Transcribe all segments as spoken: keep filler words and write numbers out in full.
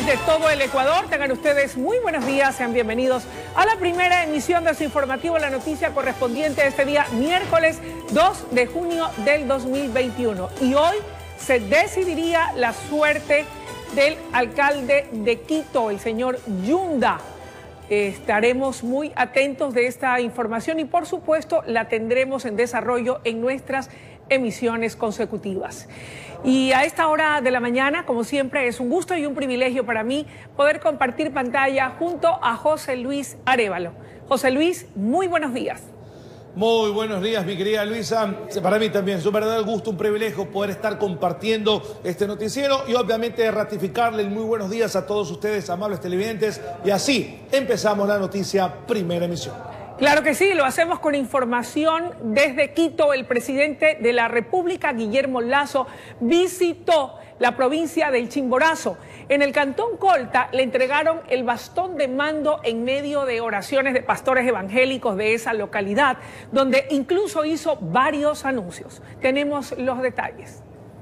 de todo el Ecuador. Tengan ustedes muy buenos días, sean bienvenidos a la primera emisión de su informativo La Noticia, correspondiente a este día miércoles dos de junio del dos mil veintiuno. Y hoy se decidiría la suerte del alcalde de Quito, el señor Yunda. Estaremos muy atentos de esta información y por supuesto la tendremos en desarrollo en nuestras emisiones consecutivas. Y a esta hora de la mañana, como siempre, es un gusto y un privilegio para mí poder compartir pantalla junto a José Luis Arévalo. José Luis, muy buenos días. Muy buenos días, mi querida Luisa. Para mí también es un verdadero gusto, un privilegio poder estar compartiendo este noticiero y obviamente ratificarle el muy buenos días a todos ustedes, amables televidentes. Y así empezamos la noticia primera emisión. Claro que sí, lo hacemos con información desde Quito. El presidente de la República, Guillermo Lasso, visitó la provincia del Chimborazo. En el cantón Colta le entregaron el bastón de mando en medio de oraciones de pastores evangélicos de esa localidad, donde incluso hizo varios anuncios. Tenemos los detalles.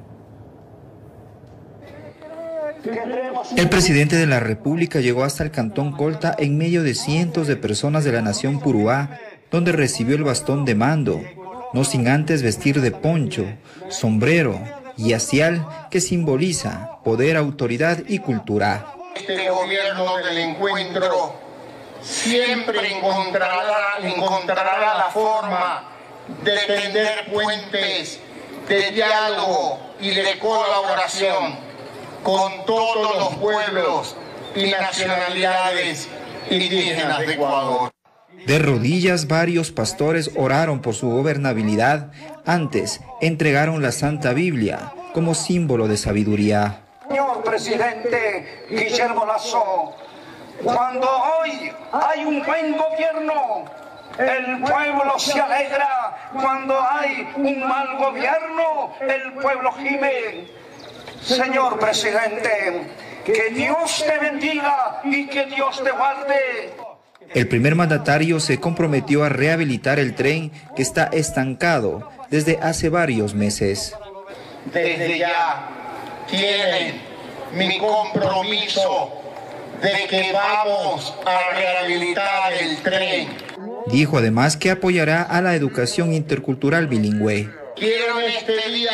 El presidente de la República llegó hasta el cantón Colta en medio de cientos de personas de la nación Puruá, donde recibió el bastón de mando, no sin antes vestir de poncho, sombrero y hacial que simboliza poder, autoridad y cultura. Este gobierno del encuentro siempre encontrará, encontrará la forma de tender puentes de diálogo y de colaboración con todos los pueblos y nacionalidades indígenas de Ecuador. De rodillas, varios pastores oraron por su gobernabilidad. Antes, entregaron la Santa Biblia como símbolo de sabiduría. Señor presidente Guillermo Lasso, cuando hoy hay un buen gobierno, el pueblo se alegra. Cuando hay un mal gobierno, el pueblo gime. Señor presidente, que Dios te bendiga y que Dios te guarde. El primer mandatario se comprometió a rehabilitar el tren que está estancado desde hace varios meses. Desde ya tienen mi compromiso de que vamos a rehabilitar el tren. Dijo además que apoyará a la educación intercultural bilingüe. Quiero en este día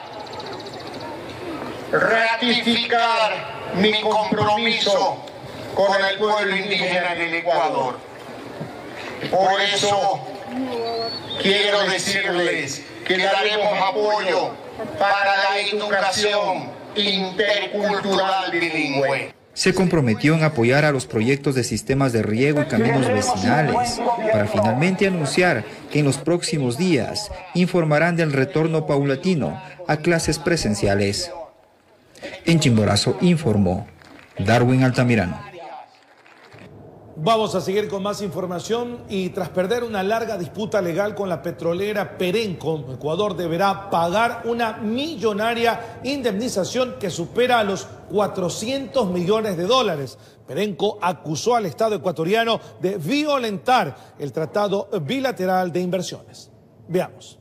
ratificar mi compromiso con el pueblo indígena del Ecuador. Por eso quiero decirles que daremos apoyo para la educación intercultural bilingüe. Se comprometió en apoyar a los proyectos de sistemas de riego y caminos vecinales, para finalmente anunciar que en los próximos días informarán del retorno paulatino a clases presenciales. En Chimborazo informó Darwin Altamirano. Vamos a seguir con más información y tras perder una larga disputa legal con la petrolera Perenco, Ecuador deberá pagar una millonaria indemnización que supera a los cuatrocientos millones de dólares. Perenco acusó al Estado ecuatoriano de violentar el Tratado Bilateral de Inversiones. Veamos.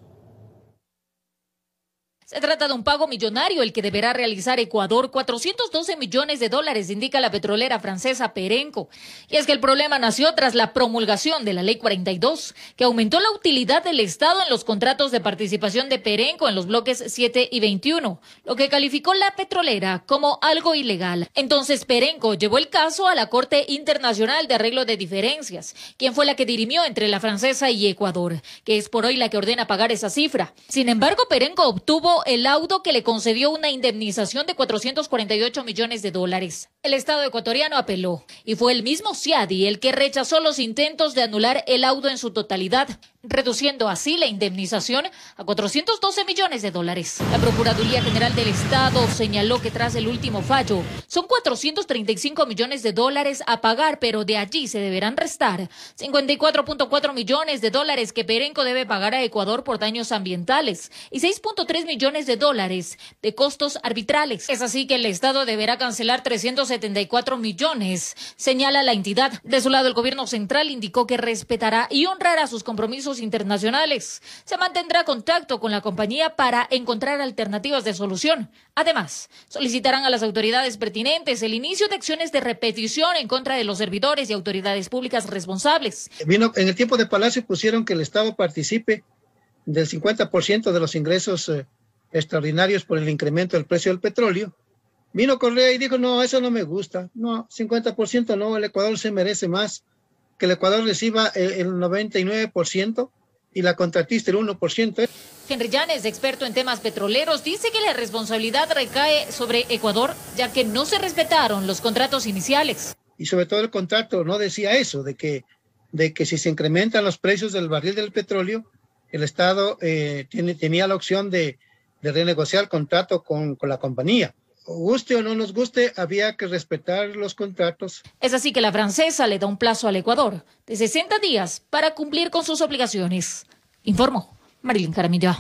Se trata de un pago millonario el que deberá realizar Ecuador, cuatrocientos doce millones de dólares, indica la petrolera francesa Perenco. Y es que el problema nació tras la promulgación de la Ley cuarenta y dos, que aumentó la utilidad del Estado en los contratos de participación de Perenco en los bloques siete y veintiuno, lo que calificó la petrolera como algo ilegal. Entonces Perenco llevó el caso a la Corte Internacional de Arreglo de Diferencias, quien fue la que dirimió entre la francesa y Ecuador, que es por hoy la que ordena pagar esa cifra. Sin embargo, Perenco obtuvo el laudo que le concedió una indemnización de cuatrocientos cuarenta y ocho millones de dólares. El Estado ecuatoriano apeló y fue el mismo Ciadi el que rechazó los intentos de anular el laudo en su totalidad, reduciendo así la indemnización a cuatrocientos doce millones de dólares. La Procuraduría General del Estado señaló que tras el último fallo son cuatrocientos treinta y cinco millones de dólares a pagar, pero de allí se deberán restar cincuenta y cuatro punto cuatro millones de dólares que Perenco debe pagar a Ecuador por daños ambientales y seis punto tres millones de dólares de costos arbitrales. Es así que el Estado deberá cancelar trescientos setenta y cuatro millones, señala la entidad. De su lado, el gobierno central indicó que respetará y honrará sus compromisos recursos internacionales. Se mantendrá contacto con la compañía para encontrar alternativas de solución. Además, solicitarán a las autoridades pertinentes el inicio de acciones de repetición en contra de los servidores y autoridades públicas responsables. Vino, en el tiempo de Palacio pusieron que el Estado participe del cincuenta por ciento de los ingresos eh, extraordinarios por el incremento del precio del petróleo. Vino Correa y dijo, no, eso no me gusta. No, cincuenta por ciento no, el Ecuador se merece más. Que el Ecuador reciba el, el noventa y nueve por ciento y la contratista el uno por ciento. Henry Llanes, experto en temas petroleros, dice que la responsabilidad recae sobre Ecuador, ya que no se respetaron los contratos iniciales. Y sobre todo el contrato no decía eso, de que, de que si se incrementan los precios del barril del petróleo, el Estado eh, tiene, tenía la opción de, de renegociar el contrato con, con la compañía. Guste o no nos guste, había que respetar los contratos. Es así que la francesa le da un plazo al Ecuador de sesenta días para cumplir con sus obligaciones. Informó Marilyn Jaramillo.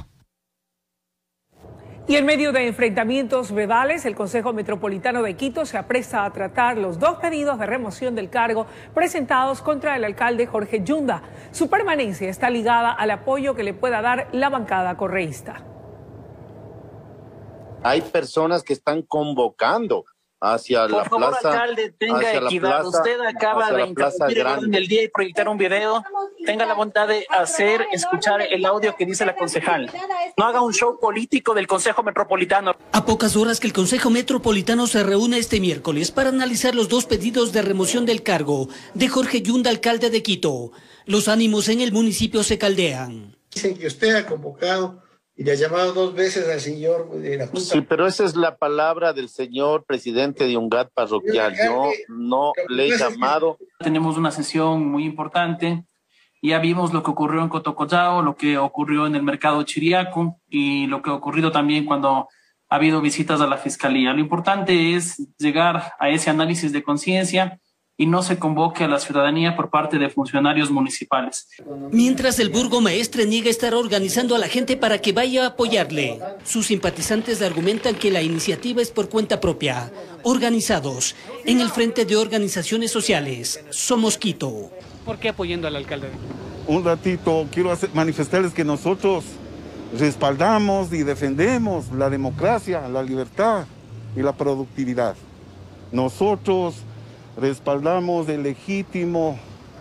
Y en medio de enfrentamientos vedales, el Consejo Metropolitano de Quito se apresta a tratar los dos pedidos de remoción del cargo presentados contra el alcalde Jorge Yunda. Su permanencia está ligada al apoyo que le pueda dar la bancada correísta. Hay personas que están convocando hacia Por la favor, plaza. alcalde, tenga equidad. Plaza, Usted acaba de interrumpir el orden del día y proyectar un video. Tenga la bondad de hacer, escuchar el audio que dice la concejal. No haga un show político del Consejo Metropolitano. A pocas horas que el Consejo Metropolitano se reúne este miércoles para analizar los dos pedidos de remoción del cargo de Jorge Yunda, alcalde de Quito, los ánimos en el municipio se caldean. Dicen que usted ha convocado y le ha llamado dos veces al señor de la Junta. Sí, pero esa es la palabra del señor presidente de UNGAD parroquial. Yo no le he llamado. Tenemos una sesión muy importante. Ya vimos lo que ocurrió en Cotocollao, lo que ocurrió en el mercado Chiriaco y lo que ha ocurrido también cuando ha habido visitas a la fiscalía. Lo importante es llegar a ese análisis de conciencia y no se convoque a la ciudadanía por parte de funcionarios municipales. Mientras el burgomaestre niega estar organizando a la gente para que vaya a apoyarle, sus simpatizantes argumentan que la iniciativa es por cuenta propia. Organizados en el Frente de Organizaciones Sociales, Somos Quito. ¿Por qué apoyando al alcalde? Un ratito, quiero hacer, manifestarles que nosotros respaldamos y defendemos la democracia, la libertad y la productividad. Nosotros respaldamos el legítimo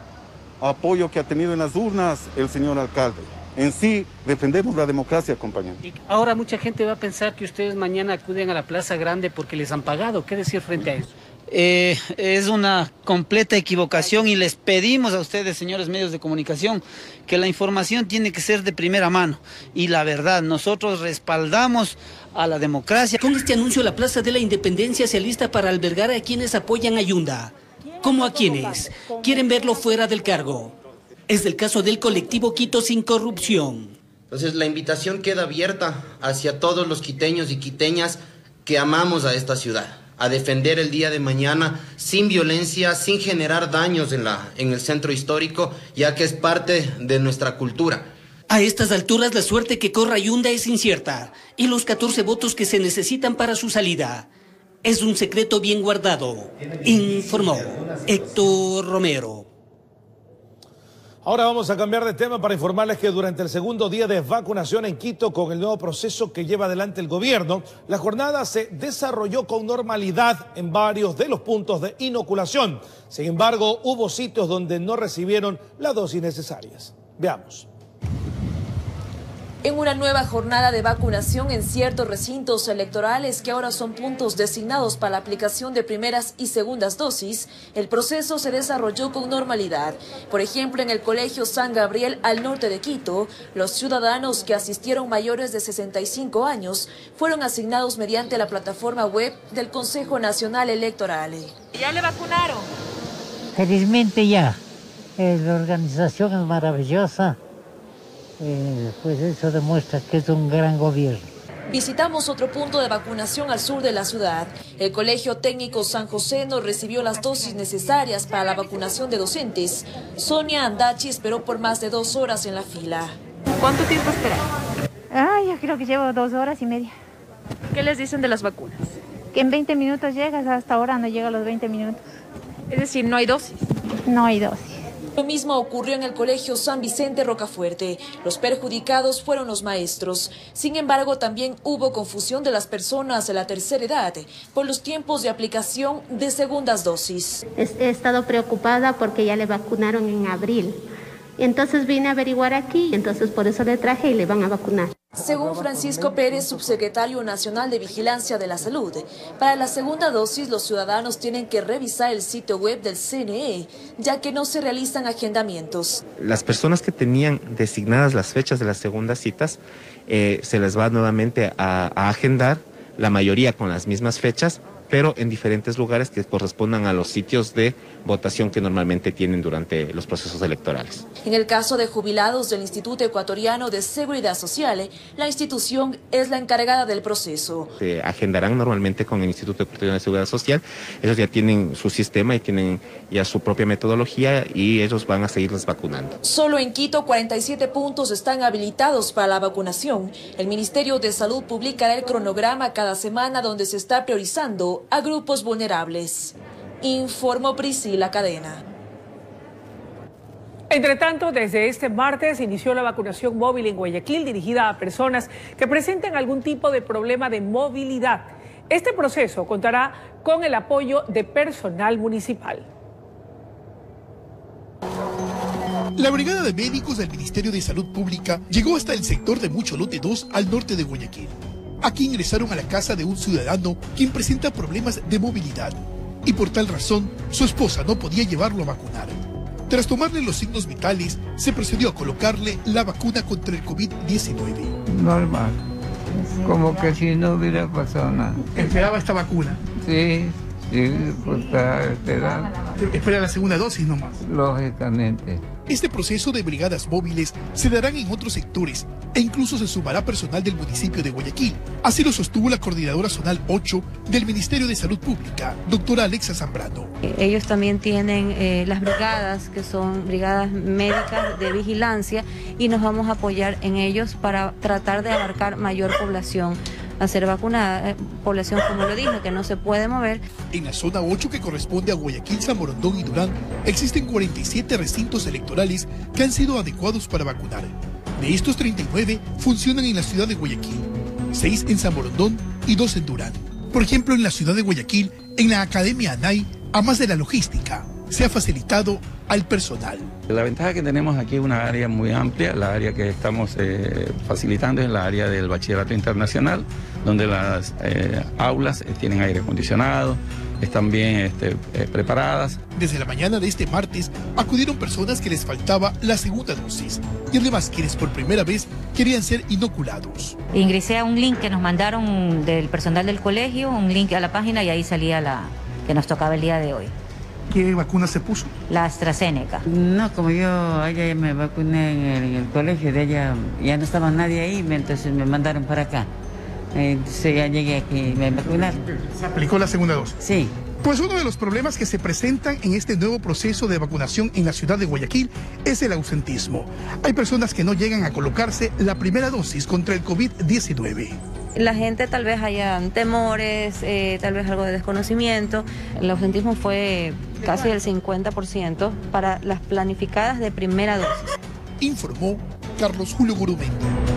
apoyo que ha tenido en las urnas el señor alcalde. En sí, defendemos la democracia, compañero. Ahora mucha gente va a pensar que ustedes mañana acuden a la Plaza Grande porque les han pagado. ¿Qué decir frente a eso? Eh, es una completa equivocación y les pedimos a ustedes, señores medios de comunicación, que la información tiene que ser de primera mano. Y la verdad, nosotros respaldamos a la democracia. Con este anuncio, la Plaza de la Independencia se alista para albergar a quienes apoyan a Yunda, como a quienes quieren verlo fuera del cargo. Es el caso del colectivo Quito Sin Corrupción. Entonces la invitación queda abierta hacia todos los quiteños y quiteñas que amamos a esta ciudad, a defender el día de mañana sin violencia, sin generar daños en, la, en el centro histórico, ya que es parte de nuestra cultura. A estas alturas la suerte que corra Yunda es incierta y los catorce votos que se necesitan para su salida es un secreto bien guardado, informó Héctor Romero. Ahora vamos a cambiar de tema para informarles que durante el segundo día de vacunación en Quito, con el nuevo proceso que lleva adelante el gobierno, la jornada se desarrolló con normalidad en varios de los puntos de inoculación. Sin embargo, hubo sitios donde no recibieron las dosis necesarias. Veamos. En una nueva jornada de vacunación en ciertos recintos electorales que ahora son puntos designados para la aplicación de primeras y segundas dosis, el proceso se desarrolló con normalidad. Por ejemplo, en el Colegio San Gabriel al norte de Quito, los ciudadanos que asistieron mayores de sesenta y cinco años fueron asignados mediante la plataforma web del Consejo Nacional Electoral. ¿Ya le vacunaron? Felizmente ya. Eh, la organización es maravillosa. Eh, pues eso demuestra que es un gran gobierno. Visitamos otro punto de vacunación al sur de la ciudad. El Colegio Técnico San José no recibió las dosis necesarias para la vacunación de docentes. Sonia Andachi esperó por más de dos horas en la fila. ¿Cuánto tiempo esperaron? Ah, yo creo que llevo dos horas y media. ¿Qué les dicen de las vacunas? Que en veinte minutos llegas, hasta ahora no llega a los veinte minutos. Es decir, no hay dosis. No hay dosis. Lo mismo ocurrió en el Colegio San Vicente Rocafuerte. Los perjudicados fueron los maestros. Sin embargo, también hubo confusión de las personas de la tercera edad por los tiempos de aplicación de segundas dosis. He estado preocupada porque ya le vacunaron en abril. Entonces vine a averiguar aquí, entonces por eso le traje y le van a vacunar. Según Francisco Pérez, subsecretario nacional de Vigilancia de la Salud, para la segunda dosis los ciudadanos tienen que revisar el sitio web del C N E, ya que no se realizan agendamientos. Las personas que tenían designadas las fechas de las segundas citas, eh, se les va nuevamente a, a agendar, la mayoría con las mismas fechas, pero en diferentes lugares que correspondan a los sitios de votación que normalmente tienen durante los procesos electorales. En el caso de jubilados del Instituto Ecuatoriano de Seguridad Social, la institución es la encargada del proceso. Se agendarán normalmente con el Instituto Ecuatoriano de Seguridad Social. Ellos ya tienen su sistema y tienen ya su propia metodología y ellos van a seguirles vacunando. Solo en Quito, cuarenta y siete puntos están habilitados para la vacunación. El Ministerio de Salud publicará el cronograma cada semana donde se está priorizando a grupos vulnerables. Informó Priscila Cadena. Entre tanto, desde este martes inició la vacunación móvil en Guayaquil dirigida a personas que presenten algún tipo de problema de movilidad. Este proceso contará con el apoyo de personal municipal. La brigada de médicos del Ministerio de Salud Pública llegó hasta el sector de Mucho Lote dos al norte de Guayaquil. Aquí ingresaron a la casa de un ciudadano quien presenta problemas de movilidad y por tal razón su esposa no podía llevarlo a vacunar. Tras tomarle los signos vitales, se procedió a colocarle la vacuna contra el COVID diecinueve. Normal, como que si no hubiera pasado nada. ¿Esperaba esta vacuna? Sí, sí, pues está esperando. ¿Espera la segunda dosis nomás? Lógicamente. Este proceso de brigadas móviles se darán en otros sectores e incluso se sumará personal del municipio de Guayaquil. Así lo sostuvo la coordinadora zonal ocho del Ministerio de Salud Pública, doctora Alexa Zambrano. Ellos también tienen eh, las brigadas, que son brigadas médicas de vigilancia, y nos vamos a apoyar en ellos para tratar de abarcar mayor población a ser vacunada, eh, población, como lo dije, que no se puede mover. En la zona ocho, que corresponde a Guayaquil, San Borondón y Durán, existen cuarenta y siete recintos electorales que han sido adecuados para vacunar. De estos, treinta y nueve funcionan en la ciudad de Guayaquil, seis en San Borondón y dos en Durán. Por ejemplo, en la ciudad de Guayaquil, en la Academia ANAI, a más de la logística, se ha facilitado al personal. La ventaja que tenemos aquí es una área muy amplia. La área que estamos eh, facilitando es la área del bachillerato internacional, donde las eh, aulas eh, tienen aire acondicionado, están bien este, eh, preparadas. Desde la mañana de este martes acudieron personas que les faltaba la segunda dosis y además quienes por primera vez querían ser inoculados. Ingresé a un link que nos mandaron del personal del colegio, un link a la página, y ahí salía la que nos tocaba el día de hoy. ¿Qué vacuna se puso? La AstraZeneca. No, como yo allá me vacuné en el, en el colegio, de allá ya no estaba nadie ahí, entonces me mandaron para acá. Entonces ya llegué aquí y me vacunaron. ¿Se aplicó la segunda dosis? Sí. Pues uno de los problemas que se presentan en este nuevo proceso de vacunación en la ciudad de Guayaquil es el ausentismo. Hay personas que no llegan a colocarse la primera dosis contra el COVID diecinueve. La gente tal vez haya temores, eh, tal vez algo de desconocimiento. El ausentismo fue casi del cincuenta por ciento para las planificadas de primera dosis. Informó Carlos Julio Gurumendo.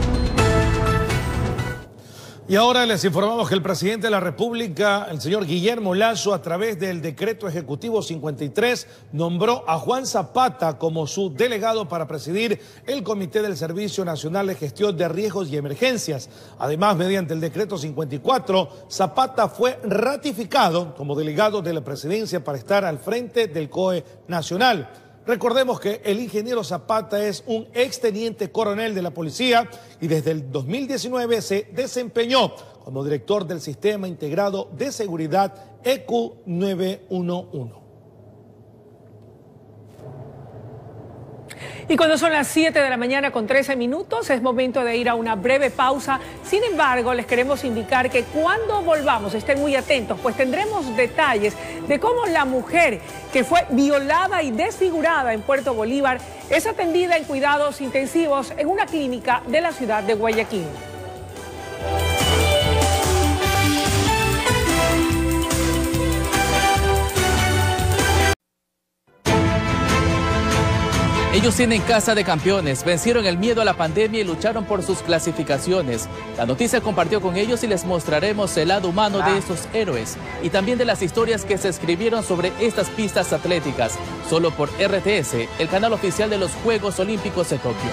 Y ahora les informamos que el presidente de la República, el señor Guillermo Lasso, a través del decreto ejecutivo cincuenta y tres, nombró a Juan Zapata como su delegado para presidir el Comité del Servicio Nacional de Gestión de Riesgos y Emergencias. Además, mediante el decreto cincuenta y cuatro, Zapata fue ratificado como delegado de la presidencia para estar al frente del C O E nacional. Recordemos que el ingeniero Zapata es un exteniente coronel de la policía y desde el dos mil diecinueve se desempeñó como director del Sistema Integrado de Seguridad E Q nueve uno uno. Y cuando son las siete de la mañana con trece minutos, es momento de ir a una breve pausa. Sin embargo, les queremos indicar que cuando volvamos, estén muy atentos, pues tendremos detalles de cómo la mujer que fue violada y desfigurada en Puerto Bolívar es atendida en cuidados intensivos en una clínica de la ciudad de Guayaquil. Ellos tienen casa de campeones, vencieron el miedo a la pandemia y lucharon por sus clasificaciones. La noticia compartió con ellos y les mostraremos el lado humano de estos héroes y también de las historias que se escribieron sobre estas pistas atléticas, solo por R T S, el canal oficial de los Juegos Olímpicos de Tokio.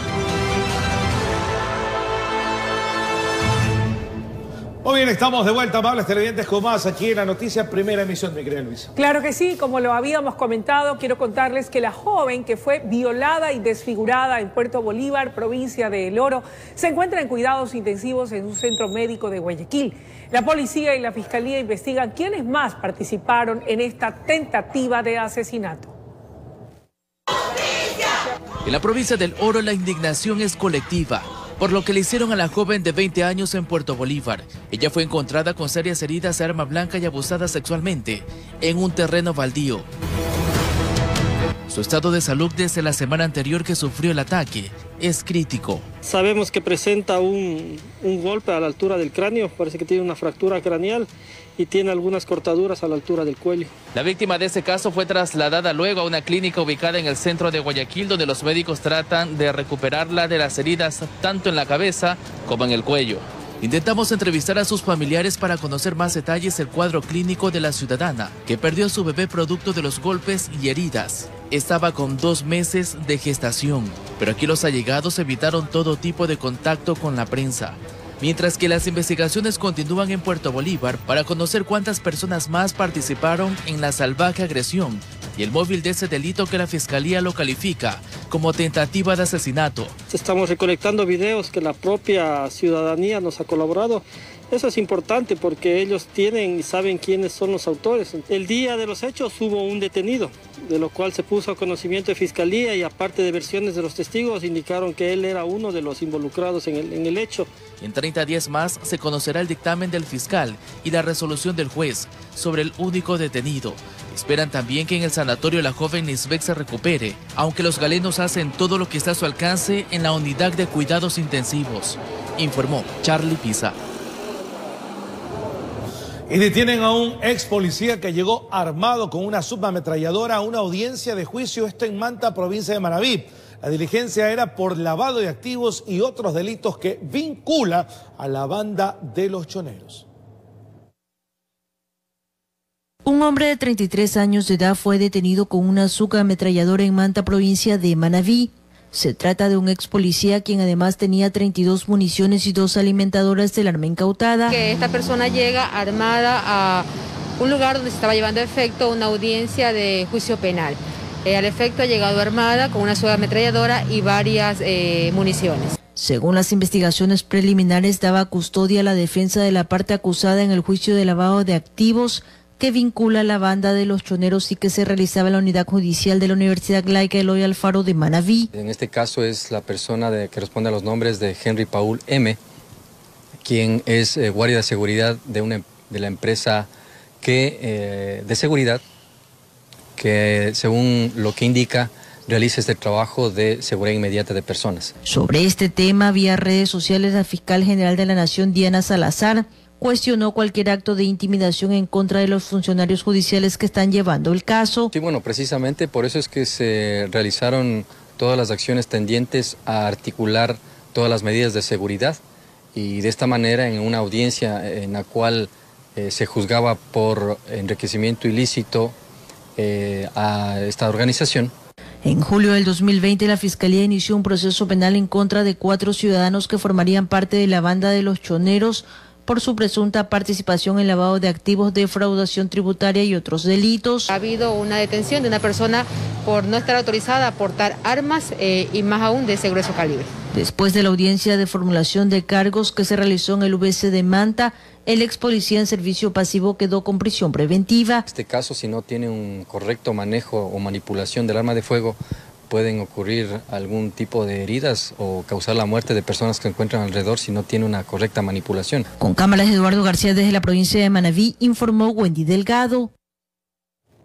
Muy bien, estamos de vuelta, amables televidentes, con más aquí en la noticia Primera Emisión, mi querida Luisa. Claro que sí, como lo habíamos comentado, quiero contarles que la joven que fue violada y desfigurada en Puerto Bolívar, provincia de El Oro, se encuentra en cuidados intensivos en un centro médico de Guayaquil. La policía y la fiscalía investigan quiénes más participaron en esta tentativa de asesinato. En la provincia del Oro la indignación es colectiva por lo que le hicieron a la joven de veinte años en Puerto Bolívar. Ella fue encontrada con serias heridas de arma blanca y abusada sexualmente en un terreno baldío. Su estado de salud desde la semana anterior que sufrió el ataque es crítico. Sabemos que presenta un, un golpe a la altura del cráneo, parece que tiene una fractura craneal y tiene algunas cortaduras a la altura del cuello. La víctima de ese caso fue trasladada luego a una clínica ubicada en el centro de Guayaquil, donde los médicos tratan de recuperarla de las heridas tanto en la cabeza como en el cuello. Intentamos entrevistar a sus familiares para conocer más detalles del cuadro clínico de la ciudadana, que perdió a su bebé producto de los golpes y heridas. Estaba con dos meses de gestación, pero aquí los allegados evitaron todo tipo de contacto con la prensa. Mientras que las investigaciones continúan en Puerto Bolívar para conocer cuántas personas más participaron en la salvaje agresión y el móvil de ese delito que la Fiscalía lo califica como tentativa de asesinato. Estamos recolectando videos que la propia ciudadanía nos ha colaborado. Eso es importante porque ellos tienen y saben quiénes son los autores. El día de los hechos hubo un detenido, de lo cual se puso a conocimiento de Fiscalía y aparte de versiones de los testigos indicaron que él era uno de los involucrados en el, en el hecho. En treinta días más se conocerá el dictamen del fiscal y la resolución del juez sobre el único detenido. Esperan también que en el sanatorio la joven Lisbeth se recupere, aunque los galenos hacen todo lo que está a su alcance en la unidad de cuidados intensivos, informó Charlie Pisa. Y detienen a un ex policía que llegó armado con una subametralladora a una audiencia de juicio, esto en Manta, provincia de Manabí. La diligencia era por lavado de activos y otros delitos que vincula a la banda de los choneros. Un hombre de treinta y tres años de edad fue detenido con una subametralladora en Manta, provincia de Manabí. Se trata de un ex policía quien además tenía treinta y dos municiones y dos alimentadoras del arma incautada. Que esta persona llega armada a un lugar donde se estaba llevando a efecto una audiencia de juicio penal. Eh, al efecto ha llegado armada con una subametralladora y varias eh, municiones. Según las investigaciones preliminares, daba custodia a la defensa de la parte acusada en el juicio de lavado de activos que vincula a la banda de los choneros y que se realizaba en la unidad judicial de la Universidad Laica Eloy Alfaro de Manabí. En este caso es la persona de, que responde a los nombres de Henry Paul M., quien es eh, guardia de seguridad de, una, de la empresa que, eh, de seguridad que, según lo que indica, realiza este trabajo de seguridad inmediata de personas. Sobre este tema, vía redes sociales, la fiscal general de la Nación, Diana Salazar, cuestionó cualquier acto de intimidación en contra de los funcionarios judiciales que están llevando el caso. Sí, bueno, precisamente por eso es que se realizaron todas las acciones tendientes a articular todas las medidas de seguridad y de esta manera en una audiencia en la cual eh, se juzgaba por enriquecimiento ilícito eh, a esta organización. En julio del dos mil veinte, la Fiscalía inició un proceso penal en contra de cuatro ciudadanos que formarían parte de la banda de los choneros por su presunta participación en lavado de activos, defraudación tributaria y otros delitos. Ha habido una detención de una persona por no estar autorizada a portar armas eh, y más aún de ese grueso calibre. Después de la audiencia de formulación de cargos que se realizó en el U B C de Manta, el ex policía en servicio pasivo quedó con prisión preventiva. En este caso, si no tiene un correcto manejo o manipulación del arma de fuego, pueden ocurrir algún tipo de heridas o causar la muerte de personas que se encuentran alrededor si no tiene una correcta manipulación. Con cámaras, Eduardo García desde la provincia de Manabí, informó Wendy Delgado.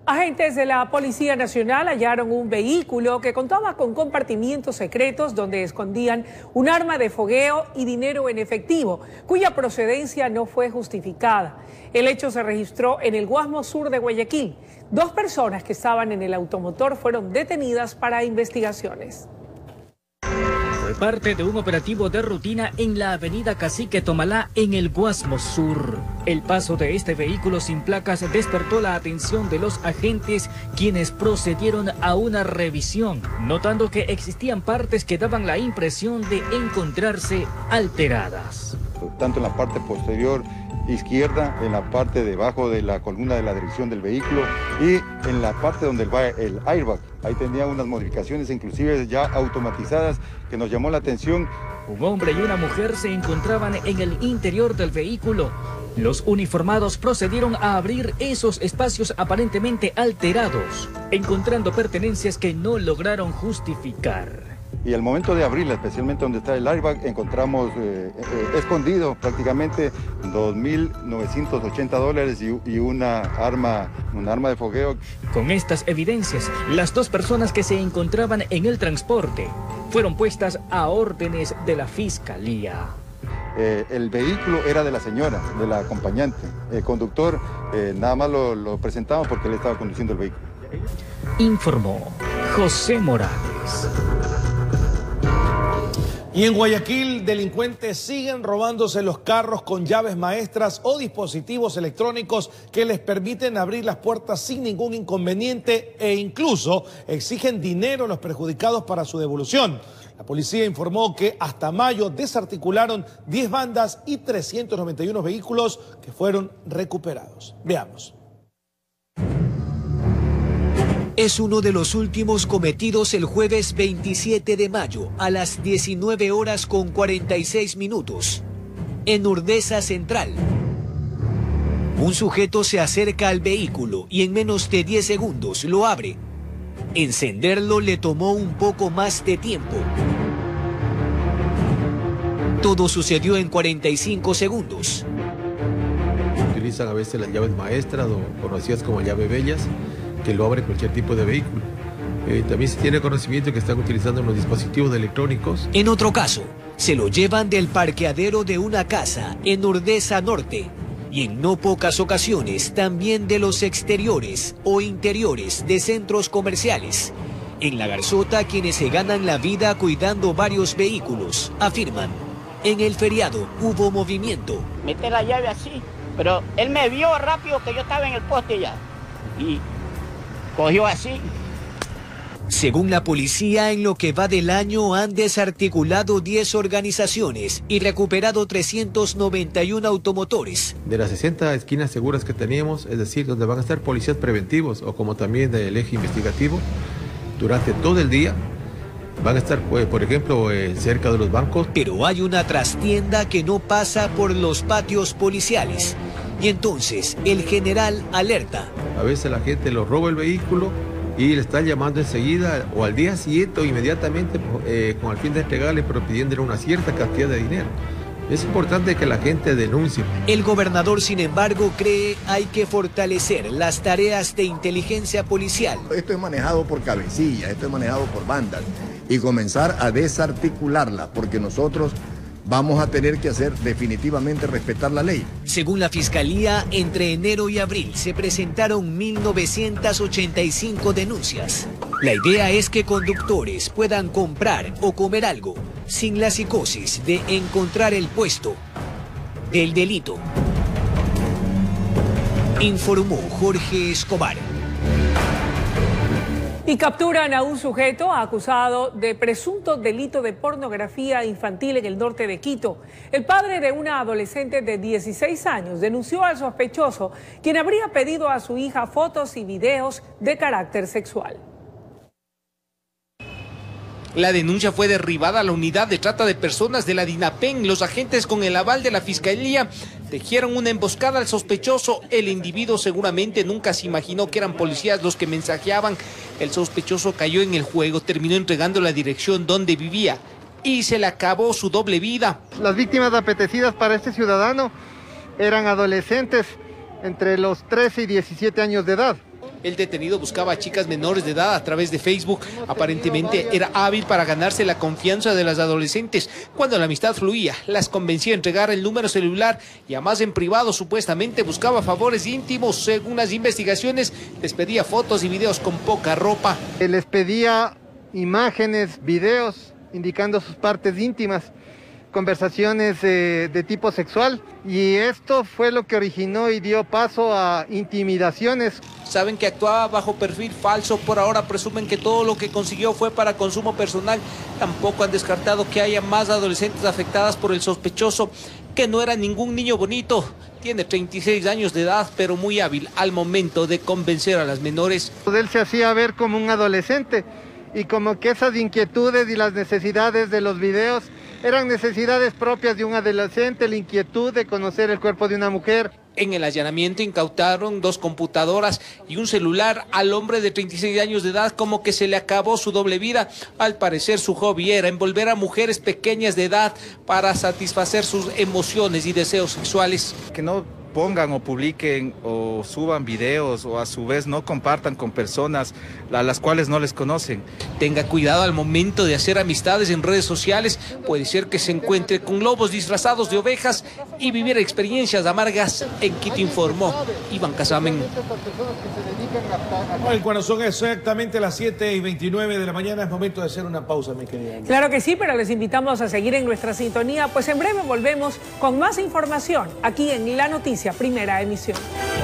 Agentes de la Policía Nacional hallaron un vehículo que contaba con compartimientos secretos donde escondían un arma de fogueo y dinero en efectivo, cuya procedencia no fue justificada. El hecho se registró en el Guasmo Sur de Guayaquil. Dos personas que estaban en el automotor fueron detenidas para investigaciones. Fue parte de un operativo de rutina en la avenida Cacique Tomalá, en el Guasmo Sur. El paso de este vehículo sin placas despertó la atención de los agentes, quienes procedieron a una revisión, notando que existían partes que daban la impresión de encontrarse alteradas. Tanto en la parte posterior izquierda, en la parte debajo de la columna de la dirección del vehículo y en la parte donde va el airbag. Ahí tenía unas modificaciones inclusive ya automatizadas que nos llamó la atención. Un hombre y una mujer se encontraban en el interior del vehículo. Los uniformados procedieron a abrir esos espacios aparentemente alterados, encontrando pertenencias que no lograron justificar. Y al momento de abrirla, especialmente donde está el airbag, encontramos eh, eh, escondido prácticamente dos mil novecientos ochenta dólares y, y una arma, un arma de fogueo. Con estas evidencias, las dos personas que se encontraban en el transporte fueron puestas a órdenes de la Fiscalía. Eh, el vehículo era de la señora, de la acompañante. El conductor eh, nada más lo, lo presentamos porque él estaba conduciendo el vehículo. Informó José Morales. Y en Guayaquil, delincuentes siguen robándose los carros con llaves maestras o dispositivos electrónicos que les permiten abrir las puertas sin ningún inconveniente e incluso exigen dinero a los perjudicados para su devolución. La policía informó que hasta mayo desarticularon diez bandas y trescientos noventa y uno vehículos que fueron recuperados. Veamos. Es uno de los últimos cometidos el jueves veintisiete de mayo a las diecinueve horas con cuarenta y seis minutos en Urdesa Central. Un sujeto se acerca al vehículo y en menos de diez segundos lo abre. Encenderlo le tomó un poco más de tiempo. Todo sucedió en cuarenta y cinco segundos. Utilizan a veces las llaves maestras o conocidas como llave bellas, que lo abre cualquier tipo de vehículo. Eh, también se tiene conocimiento que están utilizando los dispositivos electrónicos. En otro caso, se lo llevan del parqueadero de una casa en Urdesa Norte y en no pocas ocasiones también de los exteriores o interiores de centros comerciales. En La Garzota, quienes se ganan la vida cuidando varios vehículos, afirman, en el feriado hubo movimiento. Mete la llave así, pero él me vio rápido que yo estaba en el poste ya y cogió así. Según la policía, en lo que va del año han desarticulado diez organizaciones y recuperado trescientos noventa y uno automotores. De las sesenta esquinas seguras que teníamos, es decir, donde van a estar policías preventivos o como también del eje investigativo, durante todo el día van a estar, pues, por ejemplo, eh, cerca de los bancos. Pero hay una trastienda que no pasa por los patios policiales. Y entonces el general alerta. A veces la gente lo roba el vehículo y le están llamando enseguida o al día siguiente o inmediatamente eh, con el fin de entregarle, pero pidiéndole una cierta cantidad de dinero. Es importante que la gente denuncie. El gobernador, sin embargo, cree hay que fortalecer las tareas de inteligencia policial. Esto es manejado por cabecillas, esto es manejado por bandas y comenzar a desarticularla, porque nosotros vamos a tener que hacer definitivamente respetar la ley. Según la Fiscalía, entre enero y abril se presentaron mil novecientas ochenta y cinco denuncias. La idea es que conductores puedan comprar o comer algo sin la psicosis de encontrar el puesto del delito. Informó Jorge Escobar. Y capturan a un sujeto acusado de presunto delito de pornografía infantil en el norte de Quito. El padre de una adolescente de dieciséis años denunció al sospechoso, quien habría pedido a su hija fotos y videos de carácter sexual. La denuncia fue derribada a la unidad de trata de personas de la DINAPEN. Los agentes, con el aval de la Fiscalía, tejieron una emboscada al sospechoso. El individuo seguramente nunca se imaginó que eran policías los que mensajeaban. El sospechoso cayó en el juego, terminó entregando la dirección donde vivía y se le acabó su doble vida. Las víctimas apetecidas para este ciudadano eran adolescentes entre los trece y diecisiete años de edad. El detenido buscaba a chicas menores de edad a través de Facebook. Aparentemente era hábil para ganarse la confianza de las adolescentes. Cuando la amistad fluía, las convencía a entregar el número celular y además en privado supuestamente buscaba favores íntimos. Según las investigaciones, les pedía fotos y videos con poca ropa. Les pedía imágenes, videos indicando sus partes íntimas, conversaciones eh, de tipo sexual, y esto fue lo que originó y dio paso a intimidaciones. Saben que actuaba bajo perfil falso. Por ahora presumen que todo lo que consiguió fue para consumo personal. Tampoco han descartado que haya más adolescentes afectadas por el sospechoso, que no era ningún niño bonito. Tiene treinta y seis años de edad, pero muy hábil al momento de convencer a las menores. Él se hacía ver como un adolescente, y como que esas inquietudes y las necesidades de los videos eran necesidades propias de un adolescente, la inquietud de conocer el cuerpo de una mujer. En el allanamiento incautaron dos computadoras y un celular al hombre de treinta y seis años de edad, como que se le acabó su doble vida. Al parecer su hobby era envolver a mujeres pequeñas de edad para satisfacer sus emociones y deseos sexuales. Que no pongan o publiquen o suban videos o a su vez no compartan con personas a las cuales no les conocen. Tenga cuidado al momento de hacer amistades en redes sociales. Puede ser que se encuentre con lobos disfrazados de ovejas y vivir experiencias amargas. En Quito informó Iván Casamen. Bueno, cuando son exactamente las siete y veintinueve de la mañana es momento de hacer una pausa, mi querida. Claro que sí, pero les invitamos a seguir en nuestra sintonía, pues en breve volvemos con más información aquí en La Noticia, primera emisión.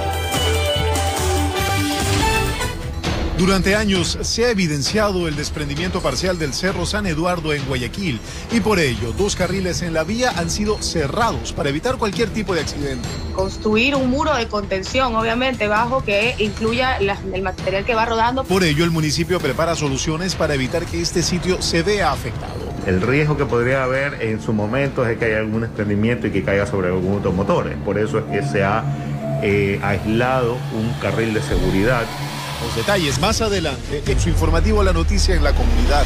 Durante años se ha evidenciado el desprendimiento parcial del Cerro San Eduardo en Guayaquil y por ello dos carriles en la vía han sido cerrados para evitar cualquier tipo de accidente. Construir un muro de contención, obviamente bajo, que incluya la, el material que va rodando. Por ello el municipio prepara soluciones para evitar que este sitio se vea afectado. El riesgo que podría haber en su momento es que haya algún desprendimiento y que caiga sobre algún automotor. Por eso es que se ha eh, aislado un carril de seguridad. Los detalles más adelante en su informativo La Noticia en la Comunidad.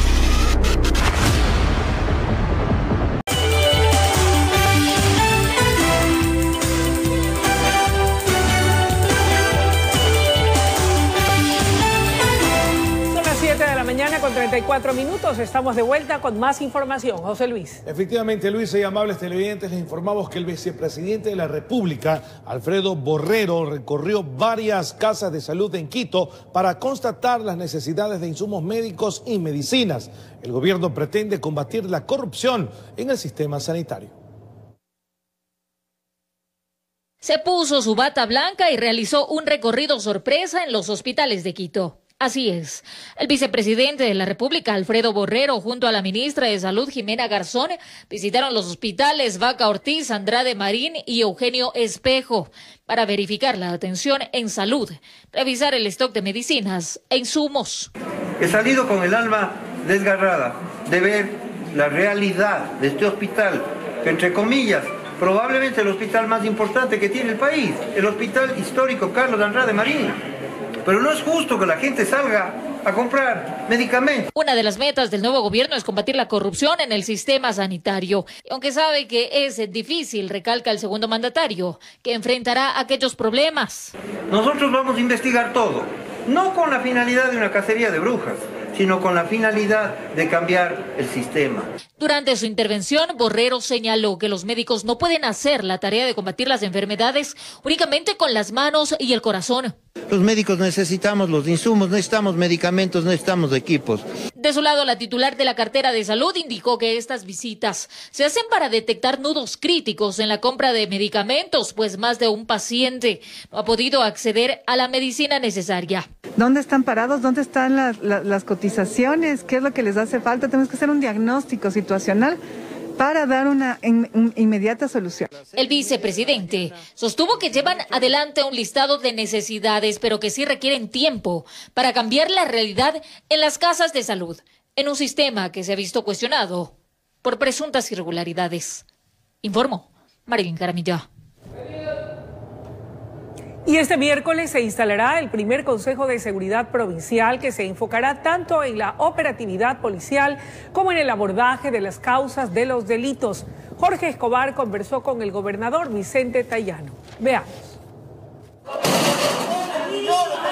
Con treinta y cuatro minutos, estamos de vuelta con más información. José Luis. Efectivamente, Luis y amables televidentes, les informamos que el vicepresidente de la República, Alfredo Borrero, recorrió varias casas de salud en Quito para constatar las necesidades de insumos médicos y medicinas. El gobierno pretende combatir la corrupción en el sistema sanitario. Se puso su bata blanca y realizó un recorrido sorpresa en los hospitales de Quito. Así es, el vicepresidente de la República, Alfredo Borrero, junto a la ministra de Salud, Jimena Garzón, visitaron los hospitales Vaca Ortiz, Andrade Marín y Eugenio Espejo para verificar la atención en salud, revisar el stock de medicinas e insumos. He salido con el alma desgarrada de ver la realidad de este hospital, que entre comillas, probablemente el hospital más importante que tiene el país, el Hospital Histórico Carlos Andrade Marín. Pero no es justo que la gente salga a comprar medicamentos. Una de las metas del nuevo gobierno es combatir la corrupción en el sistema sanitario. Aunque sabe que es difícil, recalca el segundo mandatario, que enfrentará aquellos problemas. Nosotros vamos a investigar todo, no con la finalidad de una cacería de brujas, sino con la finalidad de cambiar el sistema. Durante su intervención, Borrero señaló que los médicos no pueden hacer la tarea de combatir las enfermedades únicamente con las manos y el corazón. Los médicos necesitamos los insumos, necesitamos medicamentos, necesitamos equipos. De su lado, la titular de la cartera de salud indicó que estas visitas se hacen para detectar nudos críticos en la compra de medicamentos, pues más de un paciente no ha podido acceder a la medicina necesaria. ¿Dónde están parados? ¿Dónde están las, las, las cotizaciones? ¿Qué es lo que les hace falta? Tenemos que hacer un diagnóstico situacional para dar una in, in, inmediata solución. El vicepresidente sostuvo que llevan adelante un listado de necesidades, pero que sí requieren tiempo para cambiar la realidad en las casas de salud, en un sistema que se ha visto cuestionado por presuntas irregularidades. Informó Marilyn Caramillo. Y este miércoles se instalará el primer Consejo de Seguridad Provincial, que se enfocará tanto en la operatividad policial como en el abordaje de las causas de los delitos. Jorge Escobar conversó con el gobernador Vicente Tayano. Veamos.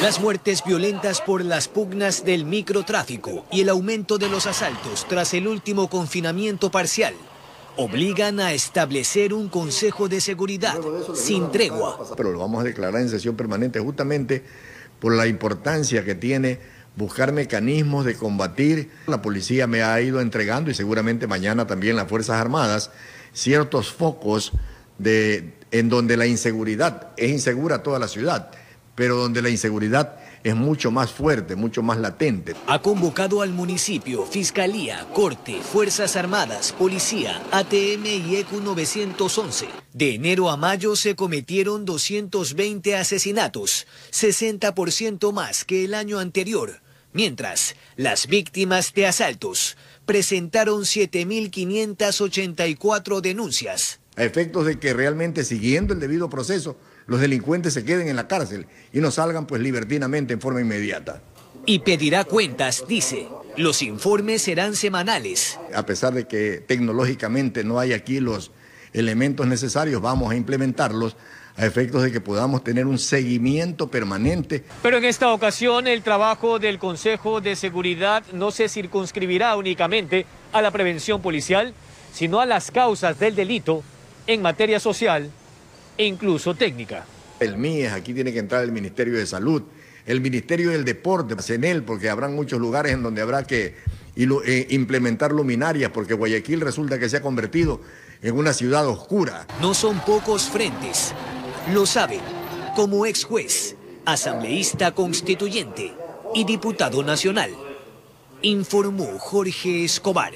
Las muertes violentas por las pugnas del microtráfico y el aumento de los asaltos tras el último confinamiento parcial obligan a establecer un Consejo de Seguridad sin tregua. Pero lo vamos a declarar en sesión permanente justamente por la importancia que tiene buscar mecanismos de combatir. La policía me ha ido entregando, y seguramente mañana también las Fuerzas Armadas, ciertos focos de, en donde la inseguridad, es insegura toda la ciudad, pero donde la inseguridad es mucho más fuerte, mucho más latente. Ha convocado al municipio, Fiscalía, Corte, Fuerzas Armadas, Policía, A T M y E Q novecientos once. De enero a mayo se cometieron doscientos veinte asesinatos, sesenta por ciento más que el año anterior, mientras las víctimas de asaltos presentaron siete mil quinientas ochenta y cuatro denuncias. A efectos de que realmente, siguiendo el debido proceso, los delincuentes se queden en la cárcel y no salgan pues libertinamente en forma inmediata. Y pedirá cuentas, dice. Los informes serán semanales. A pesar de que tecnológicamente no hay aquí los elementos necesarios, vamos a implementarlos a efectos de que podamos tener un seguimiento permanente. Pero en esta ocasión el trabajo del Consejo de Seguridad no se circunscribirá únicamente a la prevención policial, sino a las causas del delito en materia social e incluso técnica. El M I E S, aquí tiene que entrar el Ministerio de Salud, el Ministerio del Deporte, CENEL, porque habrán muchos lugares en donde habrá que implementar luminarias, porque Guayaquil resulta que se ha convertido en una ciudad oscura. No son pocos frentes, lo saben, como ex juez, asambleísta constituyente y diputado nacional, informó Jorge Escobar.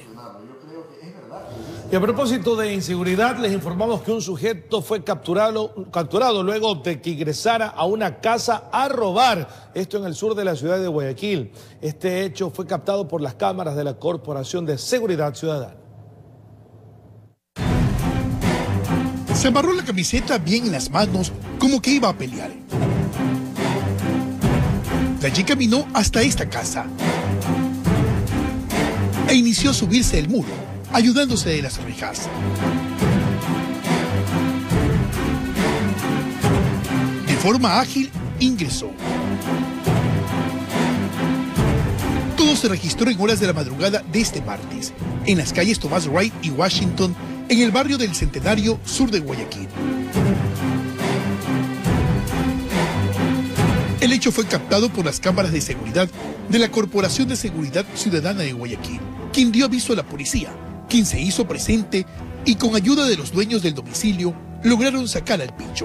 Y a propósito de inseguridad, les informamos que un sujeto fue capturado, capturado luego de que ingresara a una casa a robar, esto en el sur de la ciudad de Guayaquil. Este hecho fue captado por las cámaras de la Corporación de Seguridad Ciudadana. Se amarró la camiseta bien en las manos, como que iba a pelear. De allí caminó hasta esta casa e inició a subirse el muro, ayudándose de las rejas. De forma ágil, ingresó. Todo se registró en horas de la madrugada de este martes, en las calles Thomas Wright y Washington, en el barrio del Centenario, sur de Guayaquil. El hecho fue captado por las cámaras de seguridad de la Corporación de Seguridad Ciudadana de Guayaquil, quien dio aviso a la policía, quien se hizo presente y con ayuda de los dueños del domicilio lograron sacar al pillo.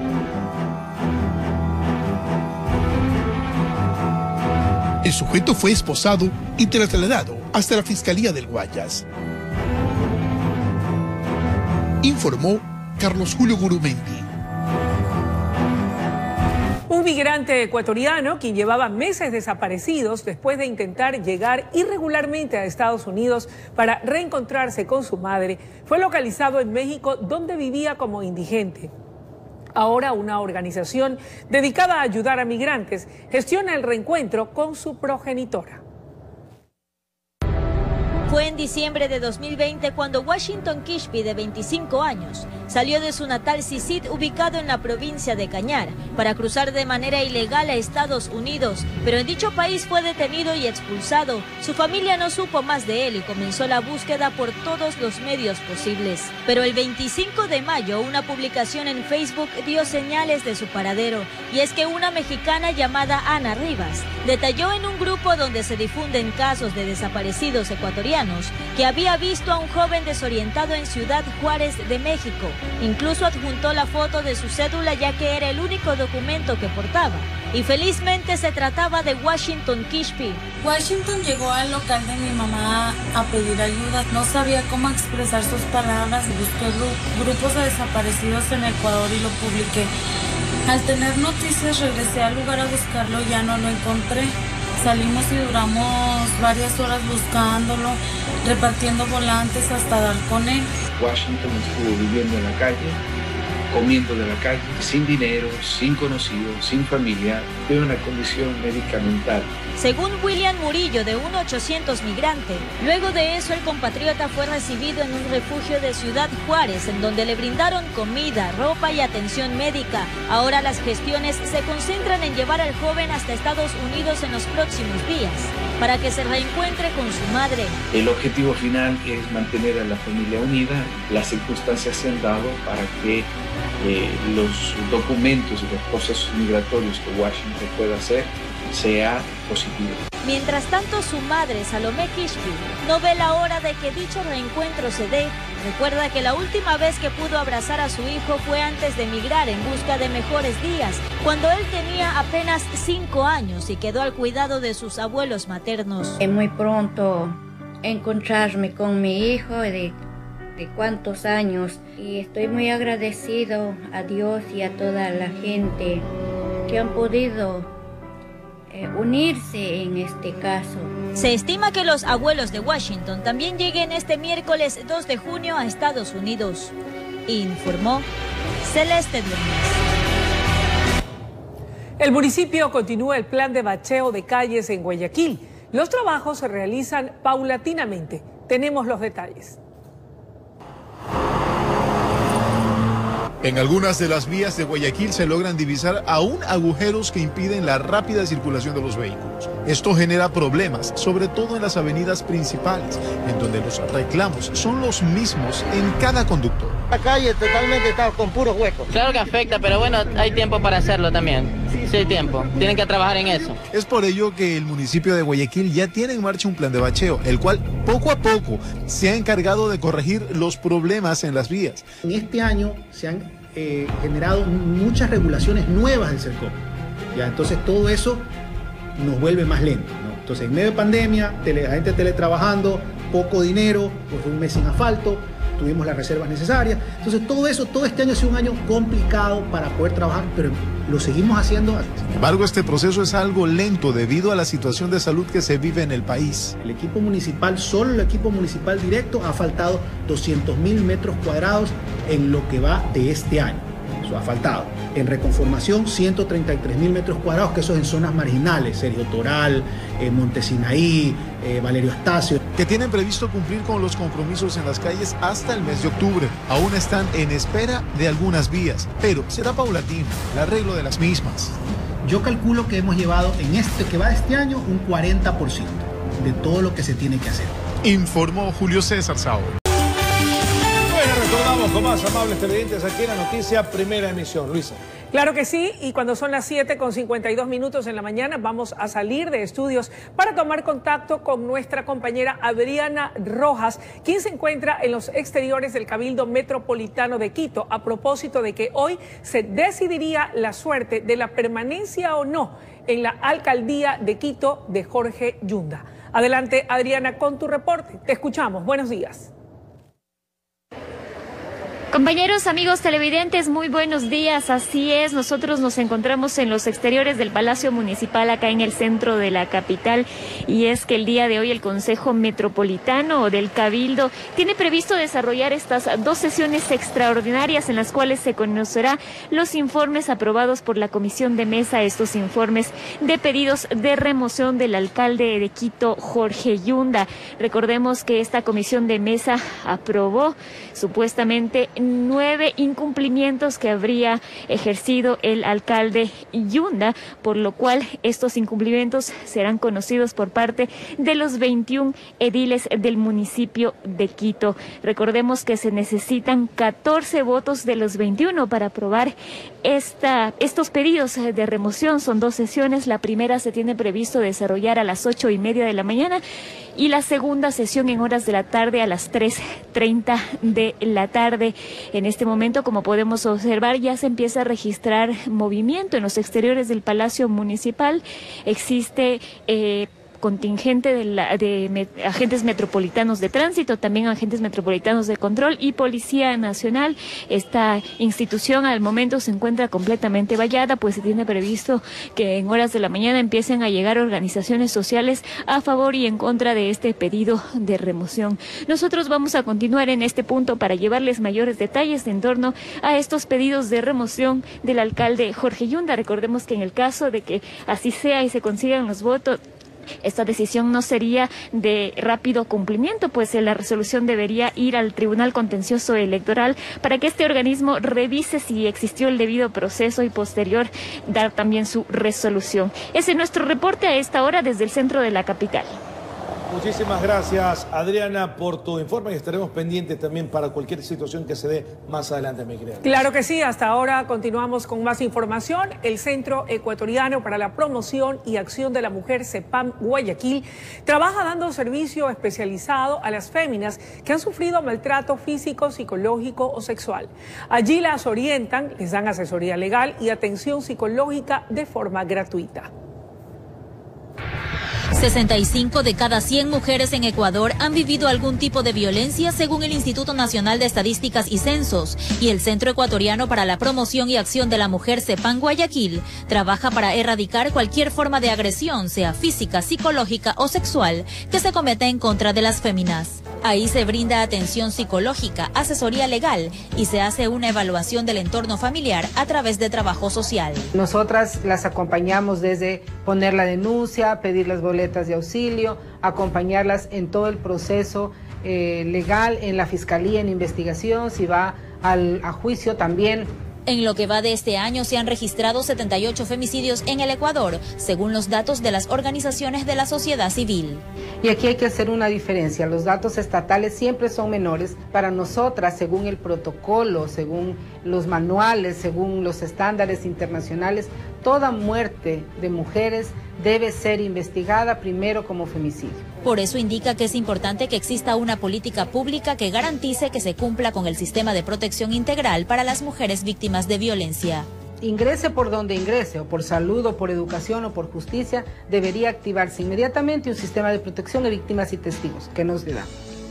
El sujeto fue esposado y trasladado hasta la Fiscalía del Guayas. Informó Carlos Julio Gurumendi. Un migrante ecuatoriano, quien llevaba meses desaparecidos después de intentar llegar irregularmente a Estados Unidos para reencontrarse con su madre, fue localizado en México, donde vivía como indigente. Ahora una organización dedicada a ayudar a migrantes gestiona el reencuentro con su progenitora. Fue en diciembre de dos mil veinte cuando Washington Kishpi, de veinticinco años, salió de su natal Sisit, ubicado en la provincia de Cañar, para cruzar de manera ilegal a Estados Unidos, pero en dicho país fue detenido y expulsado. Su familia no supo más de él y comenzó la búsqueda por todos los medios posibles. Pero el veinticinco de mayo, una publicación en Facebook dio señales de su paradero, y es que una mexicana llamada Ana Rivas detalló en un grupo donde se difunden casos de desaparecidos ecuatorianos que había visto a un joven desorientado en Ciudad Juárez de México. Incluso adjuntó la foto de su cédula, ya que era el único documento que portaba. Y felizmente se trataba de Washington Kishpi. Washington llegó al local de mi mamá a pedir ayuda. No sabía cómo expresar sus palabras. Busqué gru- grupos de desaparecidos en Ecuador y lo publiqué. Al tener noticias regresé al lugar a buscarlo y ya no lo encontré. Salimos y duramos varias horas buscándolo, repartiendo volantes hasta dar con él. Washington estuvo viviendo en la calle comiendo de la calle, sin dinero, sin conocidos, sin familia, de una condición medicamental. Según William Murillo, de uno ochocientos migrante, luego de eso el compatriota fue recibido en un refugio de Ciudad Juárez, en donde le brindaron comida, ropa y atención médica. Ahora las gestiones se concentran en llevar al joven hasta Estados Unidos en los próximos días, para que se reencuentre con su madre. El objetivo final es mantener a la familia unida. Las circunstancias se han dado para que eh, los documentos y los procesos migratorios que Washington pueda hacer sea positivo. Mientras tanto, su madre, Salomé Kishpi, no ve la hora de que dicho reencuentro se dé. Recuerda que la última vez que pudo abrazar a su hijo fue antes de emigrar en busca de mejores días, cuando él tenía apenas cinco años y quedó al cuidado de sus abuelos maternos. Muy pronto encontrarme con mi hijo de, de cuántos años, y estoy muy agradecido a Dios y a toda la gente que han podido unirse en este caso. Se estima que los abuelos de Washington también lleguen este miércoles dos de junio a Estados Unidos, informó Celeste Dueñas. El municipio continúa el plan de bacheo de calles en Guayaquil. Los trabajos se realizan paulatinamente. Tenemos los detalles. En algunas de las vías de Guayaquil se logran divisar aún agujeros que impiden la rápida circulación de los vehículos. Esto genera problemas, sobre todo en las avenidas principales, en donde los reclamos son los mismos en cada conductor. La calle totalmente está con puros huecos. Claro que afecta, pero bueno, hay tiempo para hacerlo también. Sí hay tiempo, tienen que trabajar en eso. Es por ello que el municipio de Guayaquil ya tiene en marcha un plan de bacheo, el cual poco a poco se ha encargado de corregir los problemas en las vías. En este año se han eh, generado muchas regulaciones nuevas del CERCOP. Ya, entonces todo eso nos vuelve más lento, ¿no? Entonces en medio de pandemia, tele, la gente teletrabajando, poco dinero, pues fue un mes sin asfalto, tuvimos las reservas necesarias. Entonces todo eso, todo este año ha sido un año complicado para poder trabajar, pero lo seguimos haciendo. Sin embargo, este proceso es algo lento debido a la situación de salud que se vive en el país. El equipo municipal, solo el equipo municipal directo, ha faltado doscientos mil metros cuadrados en lo que va de este año. Eso ha faltado. En reconformación, ciento treinta y tres mil metros cuadrados, que eso es en zonas marginales, Sergio Toral, eh, Montesinaí, eh, Valerio Astacio. Que tienen previsto cumplir con los compromisos en las calles hasta el mes de octubre. Aún están en espera de algunas vías, pero será paulatino el arreglo de las mismas. Yo calculo que hemos llevado en este que va de este año un cuarenta por ciento de todo lo que se tiene que hacer. Informó Julio César Sao. Retornamos con más amables televidentes aquí en la noticia Primera Emisión. Luisa. Claro que sí, y cuando son las siete con cincuenta y dos minutos en la mañana vamos a salir de estudios para tomar contacto con nuestra compañera Adriana Rojas, quien se encuentra en los exteriores del Cabildo Metropolitano de Quito, a propósito de que hoy se decidiría la suerte de la permanencia o no en la alcaldía de Quito de Jorge Yunda. Adelante, Adriana, con tu reporte. Te escuchamos. Buenos días. Compañeros, amigos televidentes, muy buenos días. Así es, nosotros nos encontramos en los exteriores del Palacio Municipal, acá en el centro de la capital, y es que el día de hoy el Consejo Metropolitano del Cabildo tiene previsto desarrollar estas dos sesiones extraordinarias en las cuales se conocerá los informes aprobados por la Comisión de Mesa, estos informes de pedidos de remoción del alcalde de Quito, Jorge Yunda. Recordemos que esta Comisión de Mesa aprobó supuestamente nueve incumplimientos que habría ejercido el alcalde Yunda, por lo cual estos incumplimientos serán conocidos por parte de los veintiún ediles del municipio de Quito. Recordemos que se necesitan catorce votos de los veintiuno para aprobar esta, estos pedidos de remoción. Son dos sesiones, la primera se tiene previsto desarrollar a las ocho y media de la mañana y la segunda sesión en horas de la tarde a las tres treinta de la tarde. En este momento, como podemos observar, ya se empieza a registrar movimiento en los exteriores del Palacio Municipal. Existe eh, contingente de, la, de met, agentes metropolitanos de tránsito, también agentes metropolitanos de control y Policía Nacional. Esta institución al momento se encuentra completamente vallada, pues se tiene previsto que en horas de la mañana empiecen a llegar organizaciones sociales a favor y en contra de este pedido de remoción. Nosotros vamos a continuar en este punto para llevarles mayores detalles en torno a estos pedidos de remoción del alcalde Jorge Yunda. Recordemos que en el caso de que así sea y se consigan los votos, esta decisión no sería de rápido cumplimiento, pues la resolución debería ir al Tribunal Contencioso Electoral para que este organismo revise si existió el debido proceso y posterior dar también su resolución. Ese es nuestro reporte a esta hora desde el centro de la capital. Muchísimas gracias, Adriana, por tu informe y estaremos pendientes también para cualquier situación que se dé más adelante, mi querida. Claro que sí, hasta ahora continuamos con más información. El Centro Ecuatoriano para la Promoción y Acción de la Mujer, CEPAM Guayaquil, trabaja dando servicio especializado a las féminas que han sufrido maltrato físico, psicológico o sexual. Allí las orientan, les dan asesoría legal y atención psicológica de forma gratuita. sesenta y cinco de cada cien mujeres en Ecuador han vivido algún tipo de violencia según el Instituto Nacional de Estadísticas y Censos, y el Centro Ecuatoriano para la Promoción y Acción de la Mujer, CEPAM Guayaquil, trabaja para erradicar cualquier forma de agresión, sea física, psicológica o sexual, que se cometa en contra de las féminas. Ahí se brinda atención psicológica, asesoría legal y se hace una evaluación del entorno familiar a través de trabajo social. Nosotras las acompañamos desde poner la denuncia, pedir las boletas de auxilio, acompañarlas en todo el proceso eh, legal, en la fiscalía, en investigación, si va al, a juicio también. En lo que va de este año se han registrado setenta y ocho femicidios en el Ecuador, según los datos de las organizaciones de la sociedad civil. Y aquí hay que hacer una diferencia. Los datos estatales siempre son menores. Para nosotras, según el protocolo, según los manuales, según los estándares internacionales, toda muerte de mujeres debe ser investigada primero como femicidio. Por eso indica que es importante que exista una política pública que garantice que se cumpla con el sistema de protección integral para las mujeres víctimas de violencia. Ingrese por donde ingrese, o por salud, o por educación, o por justicia, debería activarse inmediatamente un sistema de protección de víctimas y testigos que nos da.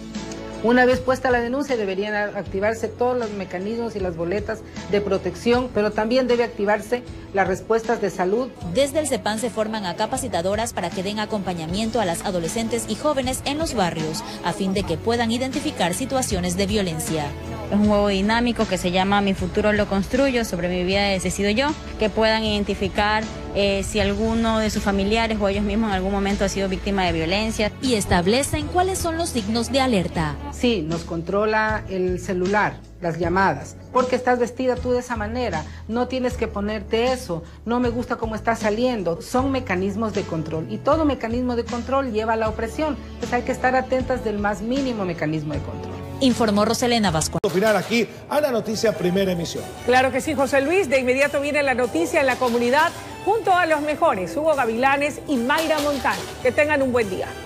Una vez puesta la denuncia, deberían activarse todos los mecanismos y las boletas de protección, pero también debe activarse las respuestas de salud. Desde el CEPAM se forman a capacitadoras para que den acompañamiento a las adolescentes y jóvenes en los barrios, a fin de que puedan identificar situaciones de violencia. Es un juego dinámico que se llama Mi futuro lo construyo, sobre mi vida decido yo, que puedan identificar eh, si alguno de sus familiares o ellos mismos en algún momento ha sido víctima de violencia. Y establecen cuáles son los signos de alerta. Sí, nos controla el celular, las llamadas. Porque estás vestida tú de esa manera, no tienes que ponerte eso, no me gusta cómo estás saliendo. Son mecanismos de control y todo mecanismo de control lleva a la opresión. Entonces hay que estar atentas del más mínimo mecanismo de control. Informó Roselena Vasco. Final aquí a la noticia Primera Emisión. Claro que sí, José Luis. De inmediato viene la noticia en la comunidad junto a los mejores, Hugo Gavilanes y Mayra Montano. Que tengan un buen día.